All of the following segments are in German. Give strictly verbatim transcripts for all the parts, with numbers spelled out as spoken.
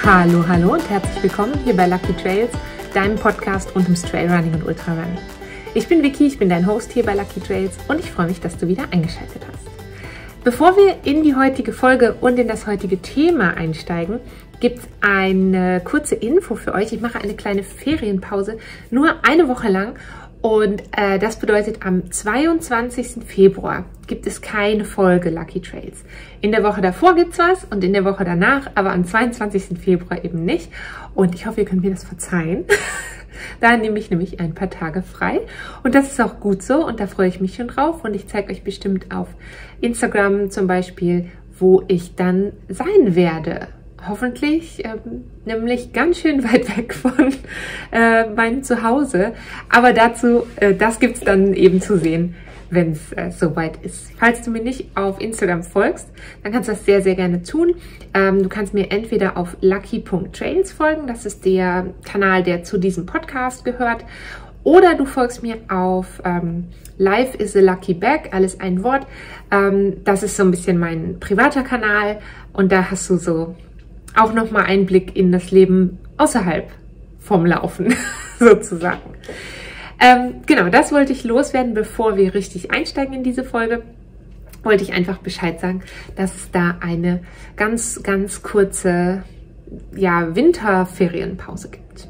Hallo, hallo und herzlich willkommen hier bei Lucky Trails, deinem Podcast rund ums Trailrunning und Ultrarunning. Ich bin Vicky, ich bin dein Host hier bei Lucky Trails und ich freue mich, dass du wieder eingeschaltet hast. Bevor wir in die heutige Folge und in das heutige Thema einsteigen, gibt es eine kurze Info für euch. Ich mache eine kleine Ferienpause, nur eine Woche lang. Und äh, das bedeutet, am zweiundzwanzigsten Februar gibt es keine Folge Lucky Trails. In der Woche davor gibt es was und in der Woche danach, aber am zweiundzwanzigsten Februar eben nicht. Und ich hoffe, ihr könnt mir das verzeihen. Da nehme ich nämlich ein paar Tage frei. Und das ist auch gut so und da freue ich mich schon drauf. Und ich zeige euch bestimmt auf Instagram zum Beispiel, wo ich dann sein werde. Hoffentlich, ähm, nämlich ganz schön weit weg von äh, meinem Zuhause. Aber dazu, äh, das gibt es dann eben zu sehen, wenn es äh, soweit ist. Falls du mir nicht auf Instagram folgst, dann kannst du das sehr, sehr gerne tun. Ähm, du kannst mir entweder auf lucky punkt trails folgen, das ist der Kanal, der zu diesem Podcast gehört. Oder du folgst mir auf ähm, Life is a Lucky Bag, alles ein Wort. Ähm, das ist so ein bisschen mein privater Kanal und da hast du so auch nochmal Einblick in das Leben außerhalb vom Laufen, sozusagen. Ähm, genau, das wollte ich loswerden, bevor wir richtig einsteigen in diese Folge. Wollte ich einfach Bescheid sagen, dass es da eine ganz, ganz kurze ja, Winterferienpause gibt.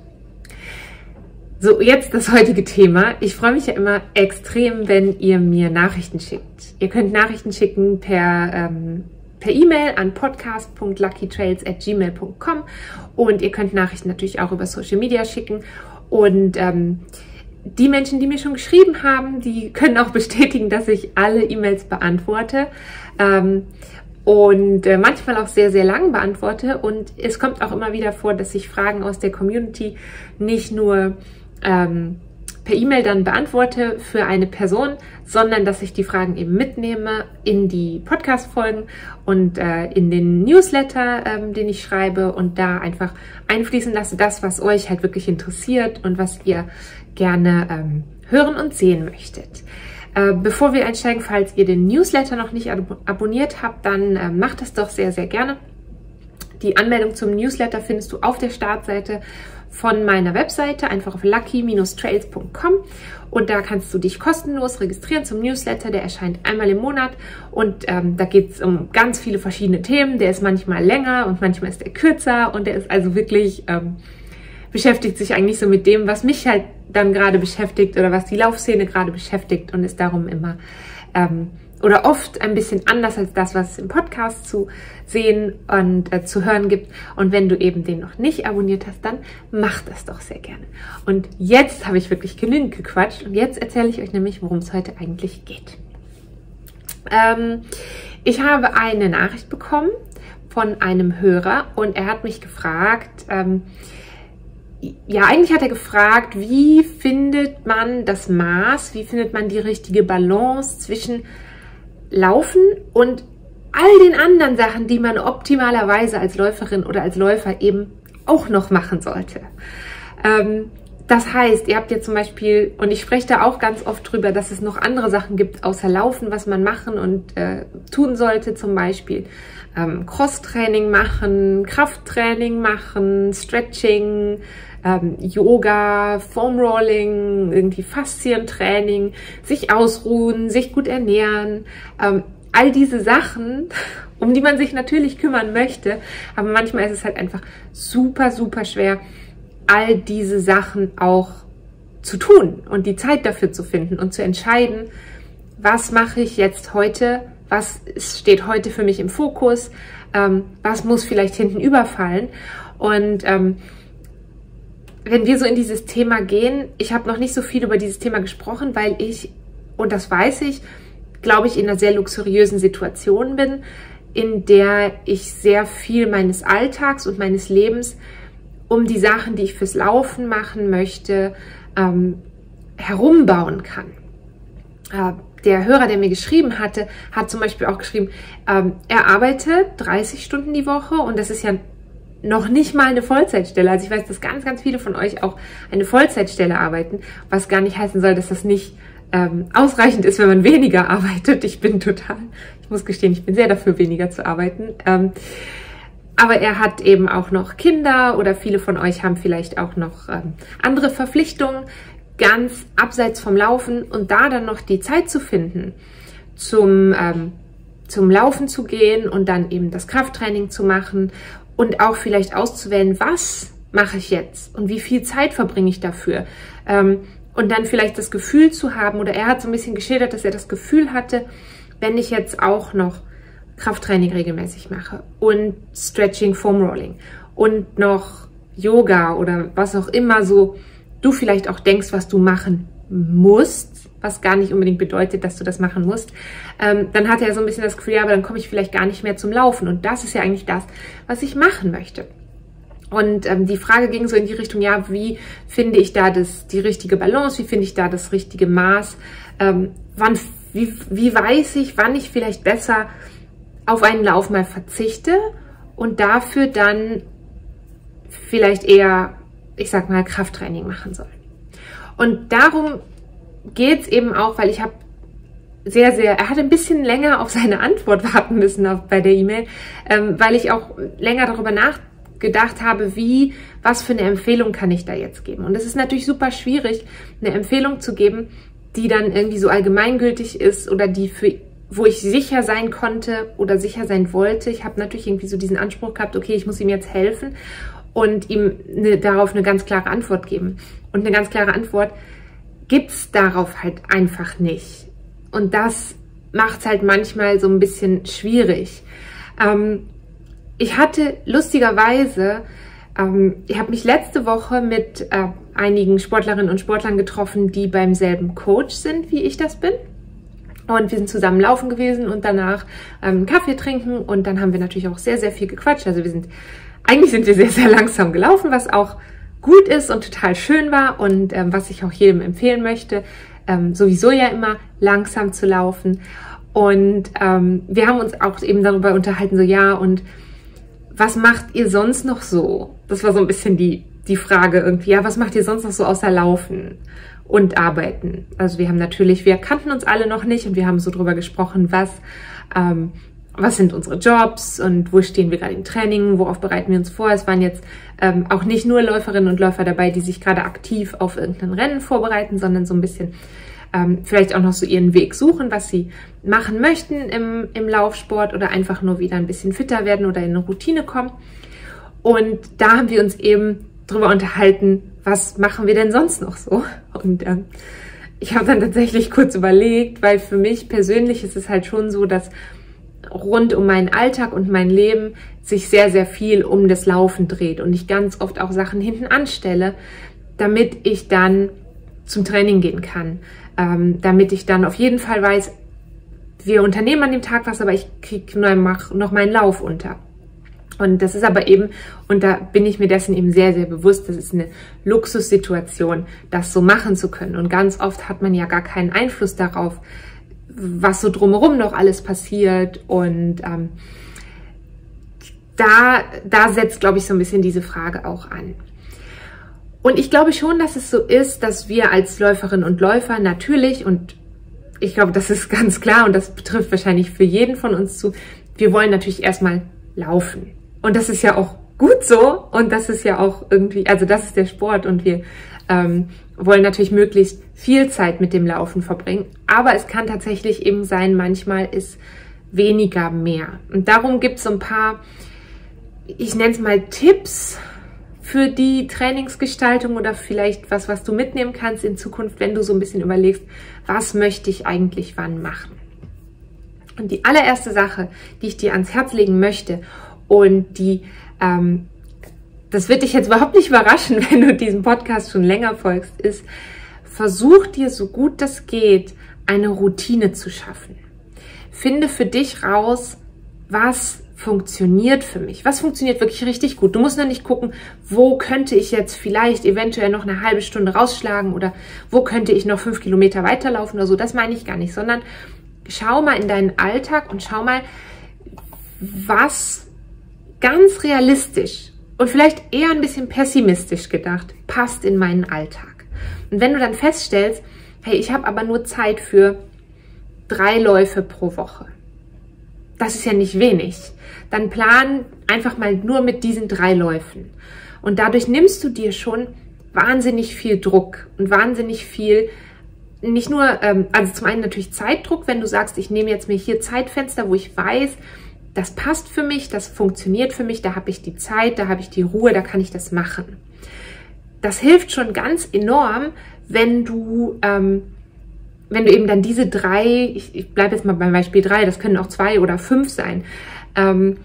So, jetzt das heutige Thema. Ich freue mich ja immer extrem, wenn ihr mir Nachrichten schickt. Ihr könnt Nachrichten schicken per ähm, per E-Mail an podcast punkt lucky trails at gmail punkt com und ihr könnt Nachrichten natürlich auch über Social Media schicken. Und ähm, die Menschen, die mir schon geschrieben haben, die können auch bestätigen, dass ich alle E-Mails beantworte ähm, und äh, manchmal auch sehr, sehr lang beantworte. Und es kommt auch immer wieder vor, dass ich Fragen aus der Community nicht nur ähm, per E-Mail dann beantworte für eine Person, sondern dass ich die Fragen eben mitnehme in die Podcast-Folgen und äh, in den Newsletter, ähm, den ich schreibe und da einfach einfließen lasse, das, was euch halt wirklich interessiert und was ihr gerne ähm, hören und sehen möchtet. Äh, bevor wir einsteigen, falls ihr den Newsletter noch nicht ab abonniert habt, dann äh, macht das doch sehr, sehr gerne. Die Anmeldung zum Newsletter findest du auf der Startseite von meiner Webseite, einfach auf lucky dash trails punkt com und da kannst du dich kostenlos registrieren zum Newsletter, der erscheint einmal im Monat und ähm, da geht es um ganz viele verschiedene Themen, der ist manchmal länger und manchmal ist der kürzer und der ist also wirklich, ähm, beschäftigt sich eigentlich so mit dem, was mich halt dann gerade beschäftigt oder was die Laufszene gerade beschäftigt und ist darum immer ähm, oder oft ein bisschen anders als das, was es im Podcast zu sehen und äh, zu hören gibt. Und wenn du eben den noch nicht abonniert hast, dann mach das doch sehr gerne. Und jetzt habe ich wirklich genügend gequatscht und jetzt erzähle ich euch nämlich, worum es heute eigentlich geht. Ähm, ich habe eine Nachricht bekommen von einem Hörer und er hat mich gefragt, ähm, ja, eigentlich hat er gefragt, wie findet man das Maß, wie findet man die richtige Balance zwischen Laufen und all den anderen Sachen, die man optimalerweise als Läuferin oder als Läufer eben auch noch machen sollte. Ähm, das heißt, ihr habt jetzt zum Beispiel, und ich spreche da auch ganz oft drüber, dass es noch andere Sachen gibt außer Laufen, was man machen und äh, tun sollte, zum Beispiel ähm, Cross-Training machen, Krafttraining machen, Stretching, ähm, Yoga, Foam-Rolling, irgendwie Faszientraining, sich ausruhen, sich gut ernähren, ähm, all diese Sachen, um die man sich natürlich kümmern möchte, aber manchmal ist es halt einfach super, super schwer, all diese Sachen auch zu tun und die Zeit dafür zu finden und zu entscheiden, was mache ich jetzt heute, was steht heute für mich im Fokus, ähm, was muss vielleicht hinten überfallen. Und ähm, wenn wir so in dieses Thema gehen, ich habe noch nicht so viel über dieses Thema gesprochen, weil ich, und das weiß ich, glaube ich, in einer sehr luxuriösen Situation bin, in der ich sehr viel meines Alltags und meines Lebens um die Sachen, die ich fürs Laufen machen möchte, ähm, herumbauen kann. Äh, der Hörer, der mir geschrieben hatte, hat zum Beispiel auch geschrieben, ähm, er arbeitet dreißig Stunden die Woche und das ist ja noch nicht mal eine Vollzeitstelle. Also ich weiß, dass ganz, ganz viele von euch auch eine Vollzeitstelle arbeiten, was gar nicht heißen soll, dass das nicht ähm, ausreichend ist, wenn man weniger arbeitet. Ich bin total, ich muss gestehen, ich bin sehr dafür, weniger zu arbeiten. Ähm, aber er hat eben auch noch Kinder oder viele von euch haben vielleicht auch noch ähm, andere Verpflichtungen, ganz abseits vom Laufen, und da dann noch die Zeit zu finden, zum, ähm, zum Laufen zu gehen und dann eben das Krafttraining zu machen und auch vielleicht auszuwählen, was mache ich jetzt und wie viel Zeit verbringe ich dafür. Ähm, und dann vielleicht das Gefühl zu haben, oder er hat so ein bisschen geschildert, dass er das Gefühl hatte, wenn ich jetzt auch noch Krafttraining regelmäßig mache und Stretching, Foam Rolling und noch Yoga oder was auch immer so du vielleicht auch denkst, was du machen musst, was gar nicht unbedingt bedeutet, dass du das machen musst, ähm, dann hat er so ein bisschen das Gefühl, ja, aber dann komme ich vielleicht gar nicht mehr zum Laufen. Und das ist ja eigentlich das, was ich machen möchte. Und ähm, die Frage ging so in die Richtung, ja, wie finde ich da das, die richtige Balance, wie finde ich da das richtige Maß, ähm, wann, wie, wie weiß ich, wann ich vielleicht besser auf einen Lauf mal verzichte und dafür dann vielleicht eher, ich sag mal, Krafttraining machen soll. Und darum geht es eben auch, weil ich habe sehr, sehr, er hat ein bisschen länger auf seine Antwort warten müssen auf, bei der E-Mail, ähm, weil ich auch länger darüber nachgedacht habe, wie, was für eine Empfehlung kann ich da jetzt geben. Und es ist natürlich super schwierig, eine Empfehlung zu geben, die dann irgendwie so allgemeingültig ist oder die für, wo ich sicher sein konnte oder sicher sein wollte. Ich habe natürlich irgendwie so diesen Anspruch gehabt, okay, ich muss ihm jetzt helfen und ihm eine, darauf eine ganz klare Antwort geben. Und eine ganz klare Antwort gibt es darauf halt einfach nicht. Und das macht es halt manchmal so ein bisschen schwierig. Ähm, ich hatte lustigerweise, ähm, ich habe mich letzte Woche mit äh, einigen Sportlerinnen und Sportlern getroffen, die beim selben Coach sind, wie ich das bin. Und wir sind zusammen laufen gewesen und danach ähm, Kaffee trinken. Und dann haben wir natürlich auch sehr, sehr viel gequatscht. Also wir sind, eigentlich sind wir sehr, sehr langsam gelaufen, was auch gut ist und total schön war und ähm, was ich auch jedem empfehlen möchte, ähm, sowieso ja immer langsam zu laufen. Und ähm, wir haben uns auch eben darüber unterhalten, so ja, und was macht ihr sonst noch so? Das war so ein bisschen die, die Frage irgendwie, ja, was macht ihr sonst noch so außer Laufen und Arbeiten? Also wir haben natürlich, wir kannten uns alle noch nicht und wir haben so drüber gesprochen, was ähm, was sind unsere Jobs und wo stehen wir gerade im Training, worauf bereiten wir uns vor. Es waren jetzt ähm, auch nicht nur Läuferinnen und Läufer dabei, die sich gerade aktiv auf irgendein Rennen vorbereiten, sondern so ein bisschen ähm, vielleicht auch noch so ihren Weg suchen, was sie machen möchten im, im Laufsport oder einfach nur wieder ein bisschen fitter werden oder in eine Routine kommen. Und da haben wir uns eben drüber unterhalten, was machen wir denn sonst noch so? Und ähm, ich habe dann tatsächlich kurz überlegt, weil für mich persönlich ist es halt schon so, dass rund um meinen Alltag und mein Leben sich sehr, sehr viel um das Laufen dreht und ich ganz oft auch Sachen hinten anstelle, damit ich dann zum Training gehen kann, ähm, damit ich dann auf jeden Fall weiß, wir unternehmen an dem Tag was, aber ich kriege noch meinen Lauf unter. Und das ist aber eben, und da bin ich mir dessen eben sehr, sehr bewusst, das ist eine Luxussituation, das so machen zu können. Und ganz oft hat man ja gar keinen Einfluss darauf, was so drumherum noch alles passiert. Und ähm, da, da setzt, glaube ich, so ein bisschen diese Frage auch an. Und ich glaube schon, dass es so ist, dass wir als Läuferinnen und Läufer natürlich, und ich glaube, das ist ganz klar und das betrifft wahrscheinlich für jeden von uns zu, wir wollen natürlich erstmal laufen. Und das ist ja auch gut so und das ist ja auch irgendwie, also das ist der Sport und wir ähm, wollen natürlich möglichst viel Zeit mit dem Laufen verbringen. Aber es kann tatsächlich eben sein, manchmal ist weniger mehr. Und darum gibt es so ein paar, ich nenne es mal Tipps für die Trainingsgestaltung oder vielleicht was, was du mitnehmen kannst in Zukunft, wenn du so ein bisschen überlegst, was möchte ich eigentlich wann machen. Und die allererste Sache, die ich dir ans Herz legen möchte und die, ähm, das wird dich jetzt überhaupt nicht überraschen, wenn du diesem Podcast schon länger folgst, ist, versuch dir so gut das geht, eine Routine zu schaffen. Finde für dich raus, was funktioniert für mich, was funktioniert wirklich richtig gut. Du musst noch nicht gucken, wo könnte ich jetzt vielleicht eventuell noch eine halbe Stunde rausschlagen oder wo könnte ich noch fünf Kilometer weiterlaufen oder so, das meine ich gar nicht, sondern schau mal in deinen Alltag und schau mal, was ganz realistisch und vielleicht eher ein bisschen pessimistisch gedacht passt in meinen Alltag. Und wenn du dann feststellst, hey, ich habe aber nur Zeit für drei Läufe pro Woche, das ist ja nicht wenig. Dann plan einfach mal nur mit diesen drei Läufen. Und dadurch nimmst du dir schon wahnsinnig viel Druck und wahnsinnig viel, nicht nur, ähm, also zum einen natürlich Zeitdruck, wenn du sagst, ich nehme jetzt mir hier Zeitfenster, wo ich weiß, das passt für mich, das funktioniert für mich, da habe ich die Zeit, da habe ich die Ruhe, da kann ich das machen. Das hilft schon ganz enorm, wenn du, ähm, wenn du eben dann diese drei, ich, ich bleibe jetzt mal beim Beispiel drei, das können auch zwei oder fünf sein, ähm,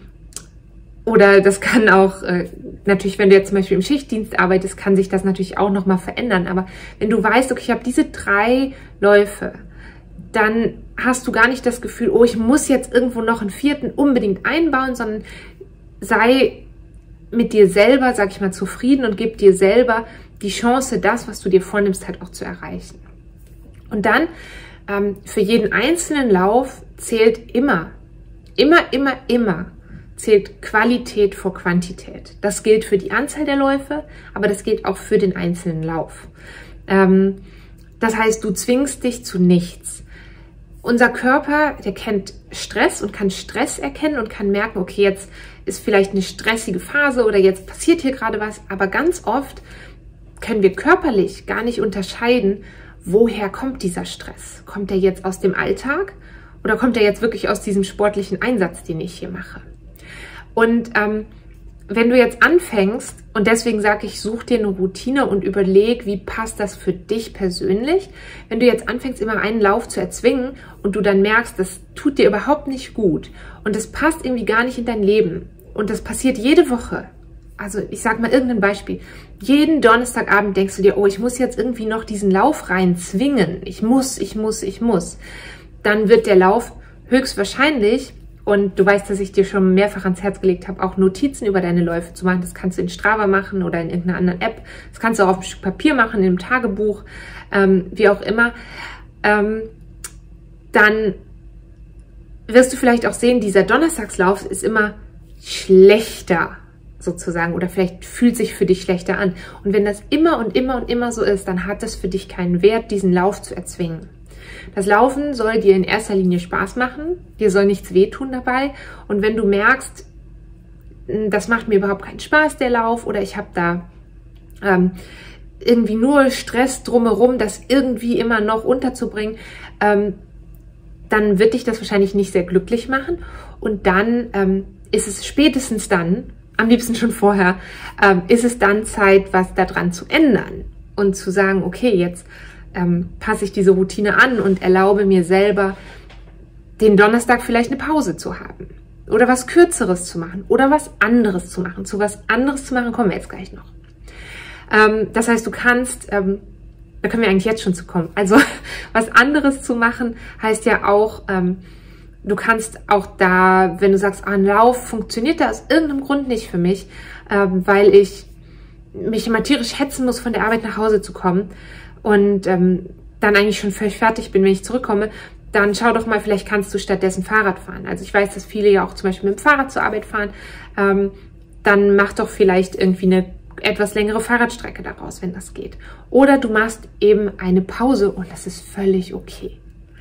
oder das kann auch, äh, natürlich, wenn du jetzt zum Beispiel im Schichtdienst arbeitest, kann sich das natürlich auch nochmal verändern. Aber wenn du weißt, okay, ich habe diese drei Läufe, dann hast du gar nicht das Gefühl, oh, ich muss jetzt irgendwo noch einen vierten unbedingt einbauen, sondern sei mit dir selber, sag ich mal, zufrieden und gib dir selber die Chance, das, was du dir vornimmst, halt auch zu erreichen. Und dann, ähm, für jeden einzelnen Lauf zählt immer, immer, immer, immer, zählt Qualität vor Quantität. Das gilt für die Anzahl der Läufe, aber das gilt auch für den einzelnen Lauf. Ähm, das heißt, du zwingst dich zu nichts. Unser Körper, der kennt Stress und kann Stress erkennen und kann merken, okay, jetzt ist vielleicht eine stressige Phase oder jetzt passiert hier gerade was, aber ganz oft können wir körperlich gar nicht unterscheiden, woher kommt dieser Stress? Kommt er jetzt aus dem Alltag oder kommt er jetzt wirklich aus diesem sportlichen Einsatz, den ich hier mache? Und ähm, wenn du jetzt anfängst, und deswegen sage ich, such dir eine Routine und überleg, wie passt das für dich persönlich, wenn du jetzt anfängst, immer einen Lauf zu erzwingen und du dann merkst, das tut dir überhaupt nicht gut und das passt irgendwie gar nicht in dein Leben und das passiert jede Woche. Also ich sage mal irgendein Beispiel. Jeden Donnerstagabend denkst du dir, oh, ich muss jetzt irgendwie noch diesen Lauf rein zwingen. Ich muss, ich muss, ich muss. Dann wird der Lauf höchstwahrscheinlich, und du weißt, dass ich dir schon mehrfach ans Herz gelegt habe, auch Notizen über deine Läufe zu machen. Das kannst du in Strava machen oder in irgendeiner anderen App. Das kannst du auch auf ein Stück Papier machen, in einem Tagebuch, ähm, wie auch immer. Ähm, dann wirst du vielleicht auch sehen, dieser Donnerstagslauf ist immer schlechter sozusagen oder vielleicht fühlt sich für dich schlechter an. Und wenn das immer und immer und immer so ist, dann hat es für dich keinen Wert, diesen Lauf zu erzwingen. Das Laufen soll dir in erster Linie Spaß machen, dir soll nichts wehtun dabei und wenn du merkst, das macht mir überhaupt keinen Spaß, der Lauf, oder ich habe da ähm, irgendwie nur Stress drumherum, das irgendwie immer noch unterzubringen, ähm, dann wird dich das wahrscheinlich nicht sehr glücklich machen und dann ähm, ist es spätestens dann, am liebsten schon vorher, ähm, ist es dann Zeit, was daran zu ändern und zu sagen, okay, jetzt ähm, passe ich diese Routine an und erlaube mir selber, den Donnerstag vielleicht eine Pause zu haben oder was Kürzeres zu machen oder was anderes zu machen. Zu was anderes zu machen kommen wir jetzt gleich noch. Ähm, das heißt, du kannst, ähm, da können wir eigentlich jetzt schon zu kommen, also was anderes zu machen heißt ja auch, ähm, du kannst auch da, wenn du sagst, ah, ein Lauf funktioniert da aus irgendeinem Grund nicht für mich, ähm, weil ich mich immer tierisch hetzen muss, von der Arbeit nach Hause zu kommen und ähm, dann eigentlich schon völlig fertig bin, wenn ich zurückkomme, dann schau doch mal, vielleicht kannst du stattdessen Fahrrad fahren. Also ich weiß, dass viele ja auch zum Beispiel mit dem Fahrrad zur Arbeit fahren. Ähm, dann mach doch vielleicht irgendwie eine etwas längere Fahrradstrecke daraus, wenn das geht. Oder du machst eben eine Pause und das ist völlig okay.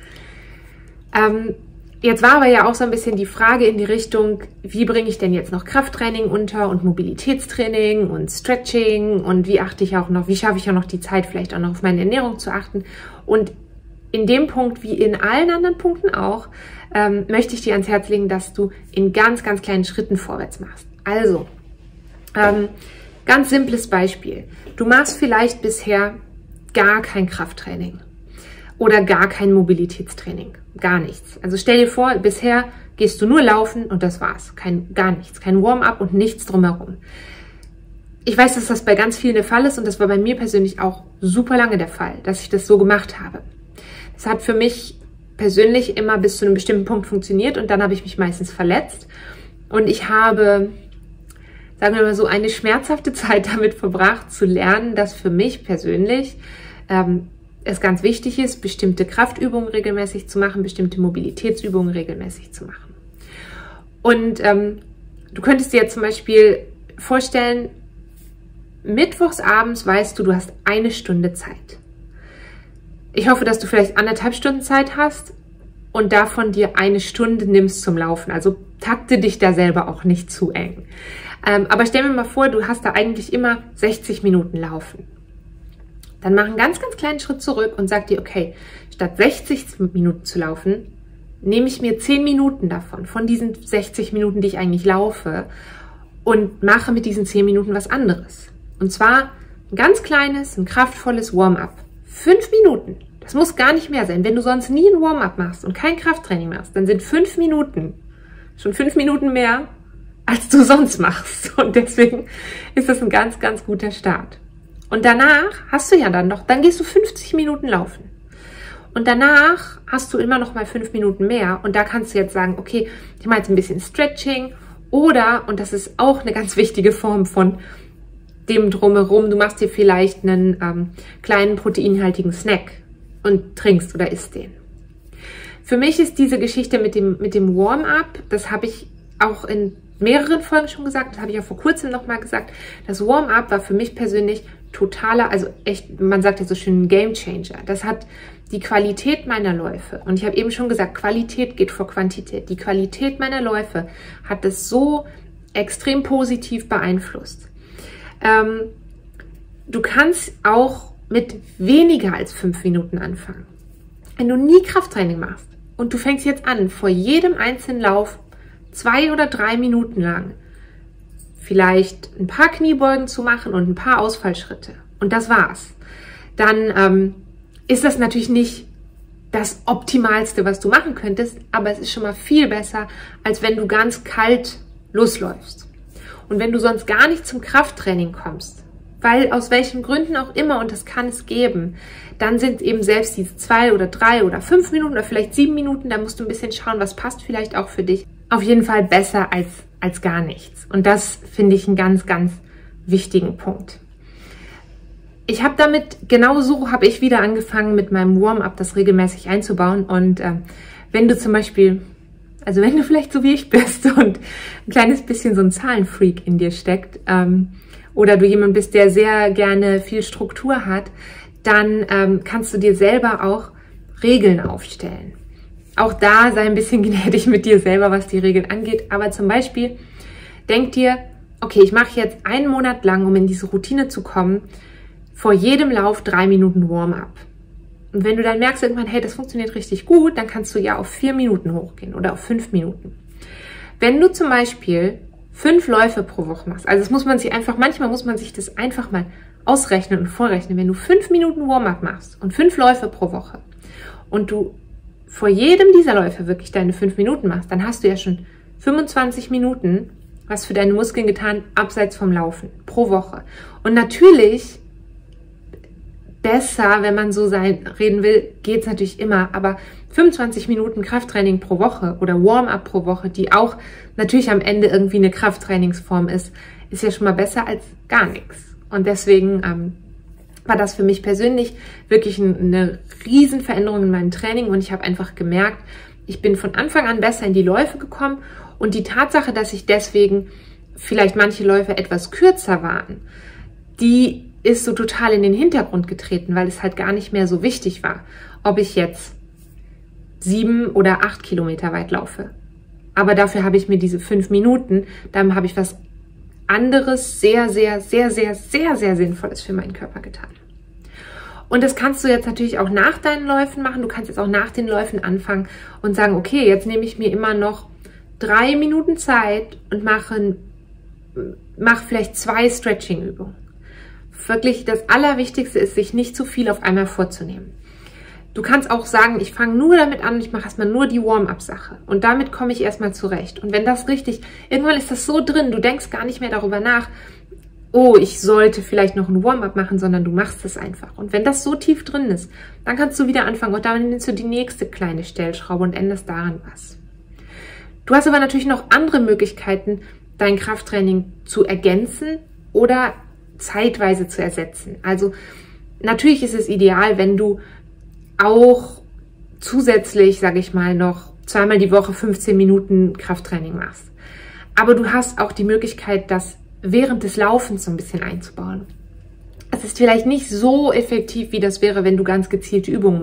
Ähm, Jetzt war aber ja auch so ein bisschen die Frage in die Richtung, wie bringe ich denn jetzt noch Krafttraining unter und Mobilitätstraining und Stretching und wie achte ich auch noch, wie schaffe ich auch noch die Zeit, vielleicht auch noch auf meine Ernährung zu achten. Und in dem Punkt, wie in allen anderen Punkten auch, ähm, möchte ich dir ans Herz legen, dass du in ganz, ganz kleinen Schritten vorwärts machst. Also, ähm, ganz simples Beispiel. Du machst vielleicht bisher gar kein Krafttraining oder gar kein Mobilitätstraining. Gar nichts. Also stell dir vor, bisher gehst du nur laufen und das war's. Kein, gar nichts. Kein Warm-up und nichts drumherum. Ich weiß, dass das bei ganz vielen der Fall ist und das war bei mir persönlich auch super lange der Fall, dass ich das so gemacht habe. Das hat für mich persönlich immer bis zu einem bestimmten Punkt funktioniert und dann habe ich mich meistens verletzt und ich habe, sagen wir mal so, eine schmerzhafte Zeit damit verbracht, zu lernen, dass für mich persönlich ähm, es ganz wichtig ist, bestimmte Kraftübungen regelmäßig zu machen, bestimmte Mobilitätsübungen regelmäßig zu machen. Und ähm, du könntest dir jetzt zum Beispiel vorstellen, mittwochs abends weißt du, du hast eine Stunde Zeit. Ich hoffe, dass du vielleicht anderthalb Stunden Zeit hast. und davon dir eine Stunde nimmst zum Laufen. Also takte dich da selber auch nicht zu eng. Ähm, aber stell mir mal vor, du hast da eigentlich immer sechzig Minuten Laufen. Dann mach einen ganz, ganz kleinen Schritt zurück und sag dir, okay, statt sechzig Minuten zu laufen, nehme ich mir zehn Minuten davon, von diesen sechzig Minuten, die ich eigentlich laufe, und mache mit diesen zehn Minuten was anderes. Und zwar ein ganz kleines, ein kraftvolles Warm-up. Fünf Minuten. Das muss gar nicht mehr sein. Wenn du sonst nie ein Warm-up machst und kein Krafttraining machst, dann sind fünf Minuten schon fünf Minuten mehr, als du sonst machst. Und deswegen ist das ein ganz, ganz guter Start. Und danach hast du ja dann noch, dann gehst du fünfzig Minuten laufen. Und danach hast du immer noch mal fünf Minuten mehr. Und da kannst du jetzt sagen, okay, ich mache jetzt ein bisschen Stretching oder, und das ist auch eine ganz wichtige Form von dem Drumherum, du machst dir vielleicht einen ähm, kleinen proteinhaltigen Snack und trinkst oder isst den. Für mich ist diese Geschichte mit dem, mit dem Warm-up, das habe ich auch in mehreren Folgen schon gesagt, das habe ich auch vor kurzem nochmal gesagt, das Warm-up war für mich persönlich totaler, also echt, man sagt ja so schön, ein Game Changer. Das hat die Qualität meiner Läufe, und ich habe eben schon gesagt, Qualität geht vor Quantität. Die Qualität meiner Läufe hat es so extrem positiv beeinflusst. Ähm, du kannst auch mit weniger als fünf Minuten anfangen. Wenn du nie Krafttraining machst und du fängst jetzt an, vor jedem einzelnen Lauf zwei oder drei Minuten lang vielleicht ein paar Kniebeugen zu machen und ein paar Ausfallschritte, und das war's, dann ähm, ist das natürlich nicht das Optimalste, was du machen könntest, aber es ist schon mal viel besser, als wenn du ganz kalt losläufst. Und wenn du sonst gar nicht zum Krafttraining kommst, weil aus welchen Gründen auch immer, und das kann es geben, dann sind eben selbst diese zwei oder drei oder fünf Minuten oder vielleicht sieben Minuten, da musst du ein bisschen schauen, was passt vielleicht auch für dich, auf jeden Fall besser als, als gar nichts. Und das finde ich einen ganz, ganz wichtigen Punkt. Ich habe damit, genau so habe ich wieder angefangen mit meinem Warm-up, das regelmäßig einzubauen. Und äh, wenn du zum Beispiel, also wenn du vielleicht so wie ich bist und ein kleines bisschen so ein Zahlenfreak in dir steckt, ähm, oder du jemand bist, der sehr gerne viel Struktur hat, dann ähm, kannst du dir selber auch Regeln aufstellen. Auch da sei ein bisschen gnädig mit dir selber, was die Regeln angeht. Aber zum Beispiel, denk dir, okay, ich mache jetzt einen Monat lang, um in diese Routine zu kommen, vor jedem Lauf drei Minuten Warm-up. Und wenn du dann merkst irgendwann, hey, das funktioniert richtig gut, dann kannst du ja auf vier Minuten hochgehen oder auf fünf Minuten. Wenn du zum Beispiel fünf Läufe pro Woche machst, also das muss man sich einfach, manchmal muss man sich das einfach mal ausrechnen und vorrechnen. Wenn du fünf Minuten Warm-up machst und fünf Läufe pro Woche und du vor jedem dieser Läufe wirklich deine fünf Minuten machst, dann hast du ja schon fünfundzwanzig Minuten was für deine Muskeln getan, abseits vom Laufen, pro Woche. Und natürlich besser, wenn man so sein, reden will, geht es natürlich immer, aber fünfundzwanzig Minuten Krafttraining pro Woche oder Warm-up pro Woche, die auch natürlich am Ende irgendwie eine Krafttrainingsform ist, ist ja schon mal besser als gar nichts. Und deswegen ähm, war das für mich persönlich wirklich ein, eine riesen Veränderung in meinem Training, und ich habe einfach gemerkt, ich bin von Anfang an besser in die Läufe gekommen, und die Tatsache, dass ich deswegen vielleicht manche Läufe etwas kürzer waren, die ist so total in den Hintergrund getreten, weil es halt gar nicht mehr so wichtig war, ob ich jetzt sieben oder acht Kilometer weit laufe. Aber dafür habe ich mir diese fünf Minuten, dann habe ich was anderes, sehr, sehr, sehr, sehr, sehr, sehr Sinnvolles für meinen Körper getan. Und das kannst du jetzt natürlich auch nach deinen Läufen machen. Du kannst jetzt auch nach den Läufen anfangen und sagen, okay, jetzt nehme ich mir immer noch drei Minuten Zeit und mache, mache vielleicht zwei Stretching-Übungen. Wirklich das Allerwichtigste ist, sich nicht zu viel auf einmal vorzunehmen. Du kannst auch sagen, ich fange nur damit an, ich mache erstmal nur die Warm-up-Sache und damit komme ich erstmal zurecht. Und wenn das richtig, irgendwann ist das so drin, du denkst gar nicht mehr darüber nach, oh, ich sollte vielleicht noch ein Warm-up machen, sondern du machst es einfach. Und wenn das so tief drin ist, dann kannst du wieder anfangen und dann nimmst du die nächste kleine Stellschraube und änderst daran was. Du hast aber natürlich noch andere Möglichkeiten, dein Krafttraining zu ergänzen oder zeitweise zu ersetzen. Also natürlich ist es ideal, wenn du auch zusätzlich, sage ich mal, noch zweimal die Woche fünfzehn Minuten Krafttraining machst. Aber du hast auch die Möglichkeit, das während des Laufens so ein bisschen einzubauen. Es ist vielleicht nicht so effektiv, wie das wäre, wenn du ganz gezielte Übungen machst.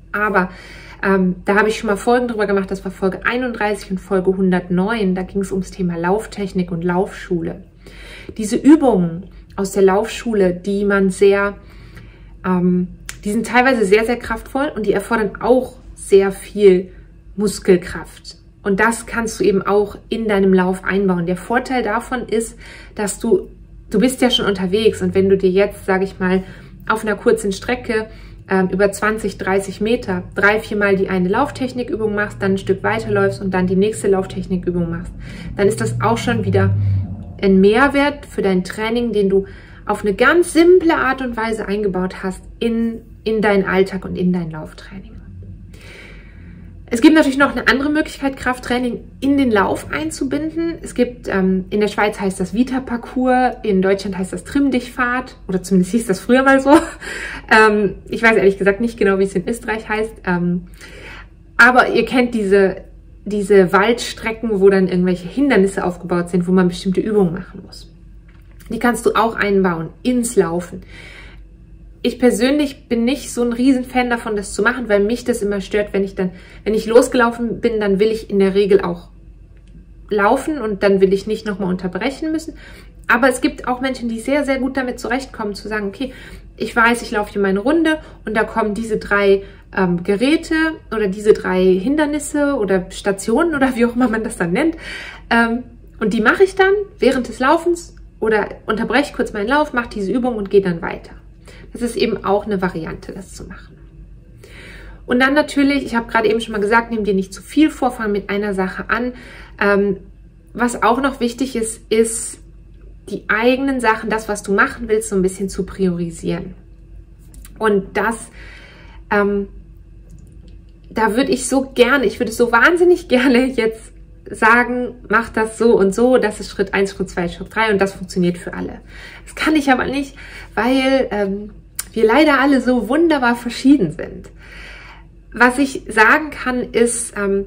Aber ähm, da habe ich schon mal Folgen drüber gemacht, das war Folge einunddreißig und Folge hundertneun, da ging es ums Thema Lauftechnik und Laufschule. Diese Übungen aus der Laufschule, die man sehr, ähm, die sind teilweise sehr, sehr kraftvoll und die erfordern auch sehr viel Muskelkraft. Und das kannst du eben auch in deinem Lauf einbauen. Der Vorteil davon ist, dass du, du bist ja schon unterwegs und wenn du dir jetzt, sage ich mal, auf einer kurzen Strecke über zwanzig, dreißig Meter drei, viermal die eine Lauftechnikübung machst, dann ein Stück weiterläufst und dann die nächste Lauftechnikübung machst, dann ist das auch schon wieder ein Mehrwert für dein Training, den du auf eine ganz simple Art und Weise eingebaut hast in, in deinen Alltag und in dein Lauftraining. Es gibt natürlich noch eine andere Möglichkeit, Krafttraining in den Lauf einzubinden. Es gibt, ähm, in der Schweiz heißt das Vita-Parcours, in Deutschland heißt das Trimm-dich-Fahrt oder zumindest hieß das früher mal so. ähm, ich weiß ehrlich gesagt nicht genau, wie es in Österreich heißt. Ähm, aber ihr kennt diese, diese Waldstrecken, wo dann irgendwelche Hindernisse aufgebaut sind, wo man bestimmte Übungen machen muss. Die kannst du auch einbauen ins Laufen. Ich persönlich bin nicht so ein Riesenfan davon, das zu machen, weil mich das immer stört, wenn ich dann, wenn ich losgelaufen bin, dann will ich in der Regel auch laufen und dann will ich nicht nochmal unterbrechen müssen. Aber es gibt auch Menschen, die sehr, sehr gut damit zurechtkommen, zu sagen, okay, ich weiß, ich laufe hier meine Runde und da kommen diese drei ähm, Geräte oder diese drei Hindernisse oder Stationen oder wie auch immer man das dann nennt. Ähm, und die mache ich dann während des Laufens oder unterbreche kurz meinen Lauf, mache diese Übung und gehe dann weiter. Das ist eben auch eine Variante, das zu machen. Und dann natürlich, ich habe gerade eben schon mal gesagt, nimm dir nicht zu viel vor, fang mit einer Sache an. Ähm, was auch noch wichtig ist, ist die eigenen Sachen, das, was du machen willst, so ein bisschen zu priorisieren. Und das, ähm, da würde ich so gerne, ich würde so wahnsinnig gerne jetzt sagen, mach das so und so, das ist Schritt eins, Schritt zwei, Schritt drei und das funktioniert für alle. Das kann ich aber nicht, weil ähm, wir leider alle so wunderbar verschieden sind. Was ich sagen kann, ist, ähm,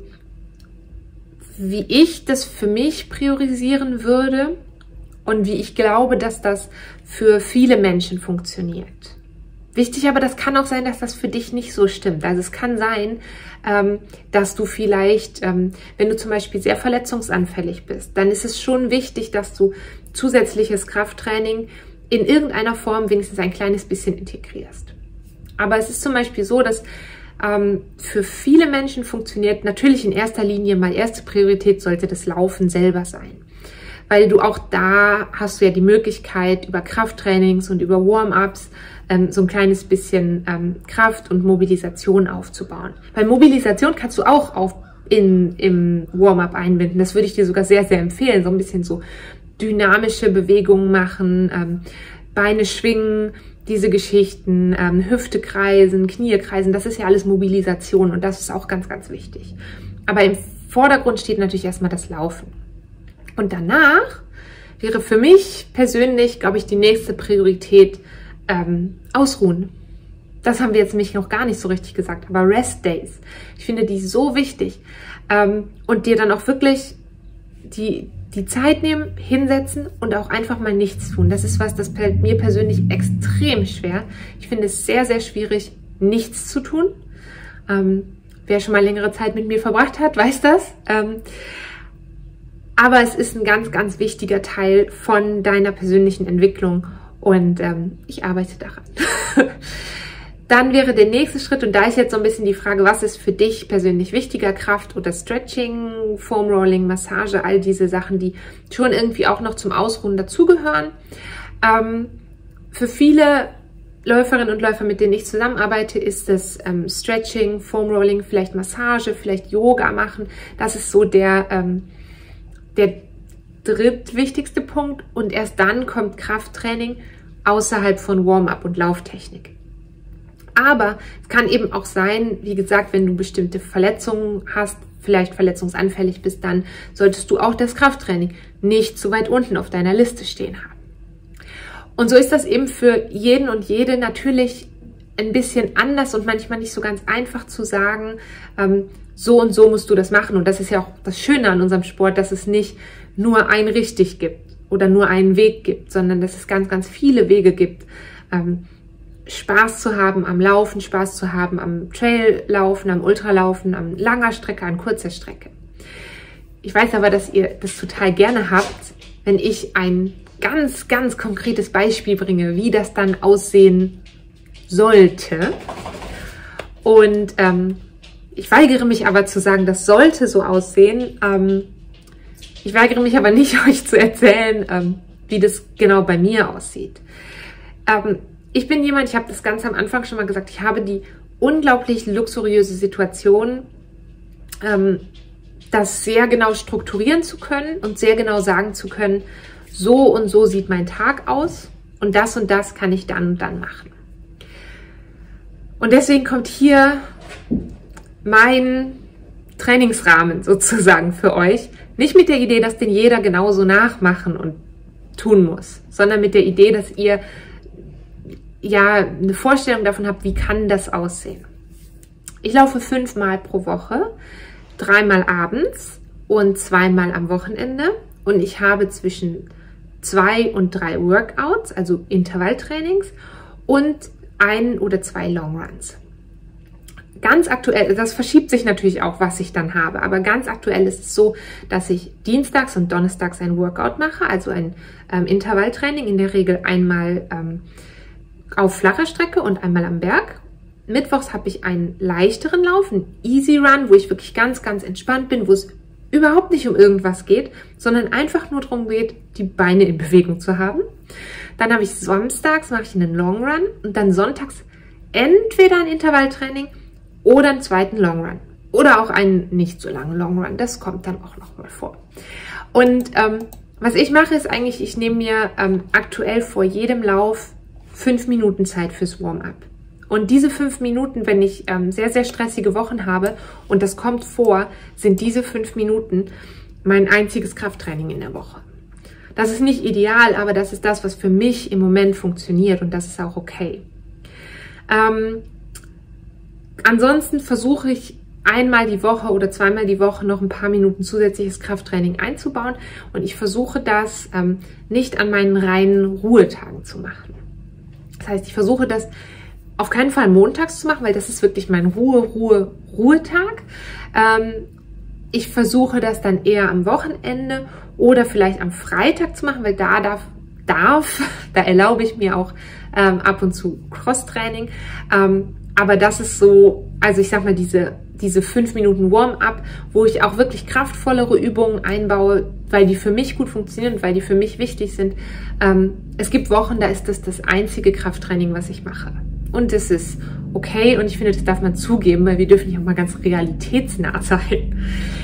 wie ich das für mich priorisieren würde und wie ich glaube, dass das für viele Menschen funktioniert. Wichtig aber, das kann auch sein, dass das für dich nicht so stimmt. Also es kann sein, ähm, dass du vielleicht, ähm, wenn du zum Beispiel sehr verletzungsanfällig bist, dann ist es schon wichtig, dass du zusätzliches Krafttraining in irgendeiner Form wenigstens ein kleines bisschen integrierst. Aber es ist zum Beispiel so, dass ähm, für viele Menschen funktioniert natürlich in erster Linie mal erste Priorität sollte das Laufen selber sein. Weil du auch da hast du ja die Möglichkeit, über Krafttrainings und über Warm-ups ähm, so ein kleines bisschen ähm, Kraft und Mobilisation aufzubauen. Weil Mobilisation kannst du auch auf, in, im Warm-up einbinden. Das würde ich dir sogar sehr, sehr empfehlen. So ein bisschen so dynamische Bewegungen machen, ähm, Beine schwingen, diese Geschichten, ähm, Hüfte kreisen, Knie kreisen. Das ist ja alles Mobilisation und das ist auch ganz, ganz wichtig. Aber im Vordergrund steht natürlich erstmal das Laufen. Und danach wäre für mich persönlich, glaube ich, die nächste Priorität ähm, Ausruhen. Das haben wir jetzt nämlich noch gar nicht so richtig gesagt, aber Rest Days. Ich finde die so wichtig. Ähm, und dir dann auch wirklich die, die Zeit nehmen, hinsetzen und auch einfach mal nichts tun. Das ist was, das fällt mir persönlich extrem schwer. Ich finde es sehr, sehr schwierig, nichts zu tun. Ähm, wer schon mal längere Zeit mit mir verbracht hat, weiß das. Ähm, Aber es ist ein ganz, ganz wichtiger Teil von deiner persönlichen Entwicklung und ähm, ich arbeite daran. Dann wäre der nächste Schritt, und da ist jetzt so ein bisschen die Frage, was ist für dich persönlich wichtiger, Kraft oder Stretching, Foam Rolling, Massage, all diese Sachen, die schon irgendwie auch noch zum Ausruhen dazugehören. Ähm, für viele Läuferinnen und Läufer, mit denen ich zusammenarbeite, ist das ähm, Stretching, Foam Rolling, vielleicht Massage, vielleicht Yoga machen. Das ist so der... Ähm, der drittwichtigste Punkt und erst dann kommt Krafttraining außerhalb von Warm-up und Lauftechnik. Aber es kann eben auch sein, wie gesagt, wenn du bestimmte Verletzungen hast, vielleicht verletzungsanfällig bist, dann solltest du auch das Krafttraining nicht zu weit unten auf deiner Liste stehen haben. Und so ist das eben für jeden und jede natürlich ein bisschen anders und manchmal nicht so ganz einfach zu sagen, ähm, so und so musst du das machen. Und das ist ja auch das Schöne an unserem Sport, dass es nicht nur ein richtig gibt oder nur einen Weg gibt, sondern dass es ganz, ganz viele Wege gibt, ähm, Spaß zu haben am Laufen, Spaß zu haben am Traillaufen, am Ultralaufen, am langer Strecke, an kurzer Strecke. Ich weiß aber, dass ihr das total gerne habt, wenn ich ein ganz, ganz konkretes Beispiel bringe, wie das dann aussehen sollte. Und ähm, ich weigere mich aber zu sagen, das sollte so aussehen. Ähm, ich weigere mich aber nicht, euch zu erzählen, ähm, wie das genau bei mir aussieht. Ähm, ich bin jemand, ich habe das ganz am Anfang schon mal gesagt, ich habe die unglaublich luxuriöse Situation, ähm, das sehr genau strukturieren zu können und sehr genau sagen zu können, so und so sieht mein Tag aus und das und das kann ich dann und dann machen. Und deswegen kommt hier mein Trainingsrahmen sozusagen für euch. Nicht mit der Idee, dass den jeder genauso nachmachen und tun muss, sondern mit der Idee, dass ihr ja eine Vorstellung davon habt, wie kann das aussehen. Ich laufe fünfmal pro Woche, dreimal abends und zweimal am Wochenende und ich habe zwischen zwei und drei Workouts, also Intervalltrainings und ein oder zwei Longruns. Ganz aktuell, das verschiebt sich natürlich auch, was ich dann habe, aber ganz aktuell ist es so, dass ich dienstags und donnerstags ein Workout mache, also ein ähm, Intervalltraining, in der Regel einmal ähm, auf flacher Strecke und einmal am Berg. Mittwochs habe ich einen leichteren Lauf, einen Easy Run, wo ich wirklich ganz, ganz entspannt bin, wo es überhaupt nicht um irgendwas geht, sondern einfach nur darum geht, die Beine in Bewegung zu haben. Dann habe ich samstags, mache ich einen Long Run und dann sonntags entweder ein Intervalltraining oder einen zweiten Long Run. Oder auch einen nicht so langen Long Run, das kommt dann auch noch mal vor. Und ähm, was ich mache, ist eigentlich, ich nehme mir ähm, aktuell vor jedem Lauf fünf Minuten Zeit fürs Warm-up. Und diese fünf Minuten, wenn ich ähm, sehr, sehr stressige Wochen habe, und das kommt vor, sind diese fünf Minuten mein einziges Krafttraining in der Woche. Das ist nicht ideal, aber das ist das, was für mich im Moment funktioniert und das ist auch okay. Ähm, ansonsten versuche ich einmal die Woche oder zweimal die Woche noch ein paar Minuten zusätzliches Krafttraining einzubauen und ich versuche das ähm, nicht an meinen reinen Ruhetagen zu machen. Das heißt, ich versuche das auf keinen Fall montags zu machen, weil das ist wirklich mein Ruhe, Ruhe, Ruhetag. Ähm, ich versuche das dann eher am Wochenende oder vielleicht am Freitag zu machen, weil da darf, darf da erlaube ich mir auch ähm, ab und zu Cross-Training. Ähm, aber das ist so, also ich sag mal, diese, diese fünf Minuten Warm-up, wo ich auch wirklich kraftvollere Übungen einbaue, weil die für mich gut funktionieren und weil die für mich wichtig sind. Ähm, es gibt Wochen, da ist das das einzige Krafttraining, was ich mache. Und es ist okay und ich finde, das darf man zugeben, weil wir dürfen nicht auch mal ganz realitätsnah sein.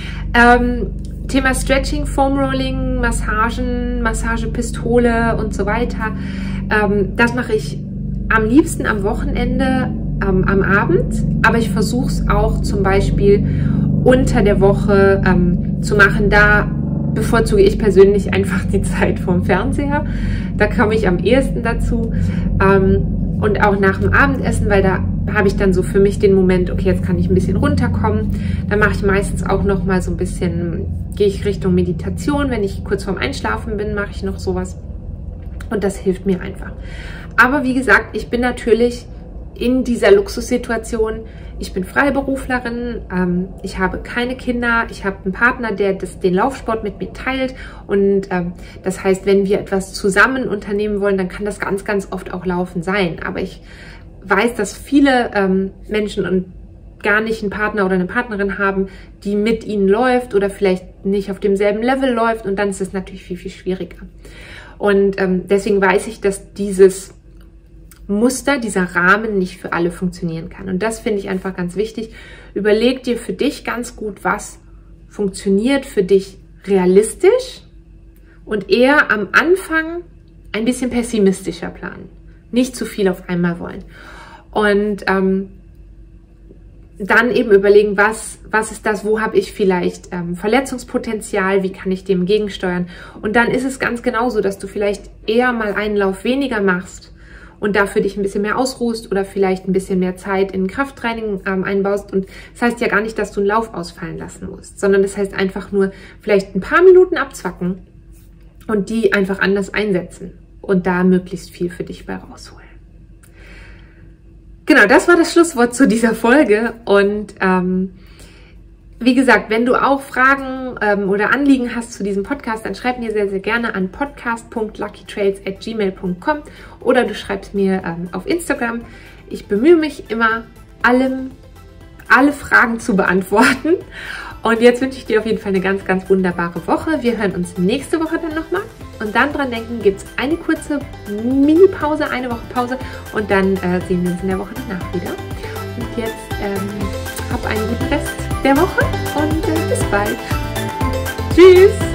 Ähm, Thema Stretching, Foam Rolling, Massagen, Massagepistole und so weiter. Ähm, das mache ich am liebsten am Wochenende, ähm, am Abend, aber ich versuche es auch zum Beispiel unter der Woche ähm, zu machen. Da bevorzuge ich persönlich einfach die Zeit vorm Fernseher. Da komme ich am ehesten dazu. Ähm, Und auch nach dem Abendessen, weil da habe ich dann so für mich den Moment, okay, jetzt kann ich ein bisschen runterkommen. Dann mache ich meistens auch noch mal so ein bisschen, gehe ich Richtung Meditation. Wenn ich kurz vorm Einschlafen bin, mache ich noch sowas. Und das hilft mir einfach. Aber wie gesagt, ich bin natürlich in dieser Luxussituation. Ich bin Freiberuflerin, ähm, ich habe keine Kinder, ich habe einen Partner, der das, den Laufsport mit mir teilt und ähm, das heißt, wenn wir etwas zusammen unternehmen wollen, dann kann das ganz, ganz oft auch Laufen sein. Aber ich weiß, dass viele ähm, Menschen und gar nicht einen Partner oder eine Partnerin haben, die mit ihnen läuft oder vielleicht nicht auf demselben Level läuft und dann ist es natürlich viel, viel schwieriger. Und ähm, deswegen weiß ich, dass dieses Muster, dieser Rahmen nicht für alle funktionieren kann. Und das finde ich einfach ganz wichtig. Überleg dir für dich ganz gut, was funktioniert für dich realistisch und eher am Anfang ein bisschen pessimistischer planen. Nicht zu viel auf einmal wollen. Und ähm, dann eben überlegen, was, was ist das, wo habe ich vielleicht ähm, Verletzungspotenzial, wie kann ich dem gegensteuern. Und dann ist es ganz genauso, dass du vielleicht eher mal einen Lauf weniger machst und dafür dich ein bisschen mehr ausruhst oder vielleicht ein bisschen mehr Zeit in Krafttraining ähm, einbaust. Und das heißt ja gar nicht, dass du einen Lauf ausfallen lassen musst, sondern das heißt einfach nur vielleicht ein paar Minuten abzwacken und die einfach anders einsetzen und da möglichst viel für dich bei rausholen. Genau, das war das Schlusswort zu dieser Folge und ähm, wie gesagt, wenn du auch Fragen ähm, oder Anliegen hast zu diesem Podcast, dann schreib mir sehr, sehr gerne an podcast punkt luckytrails at gmail punkt com oder du schreibst mir ähm, auf Instagram. Ich bemühe mich immer, allem, alle Fragen zu beantworten. Und jetzt wünsche ich dir auf jeden Fall eine ganz, ganz wunderbare Woche. Wir hören uns nächste Woche dann nochmal. Und dann dran denken, gibt es eine kurze Mini-Pause, eine Woche Pause. Und dann äh, sehen wir uns in der Woche danach wieder. Und jetzt ähm, hab einen guten Rest der Woche und äh, bis bald. Tschüss!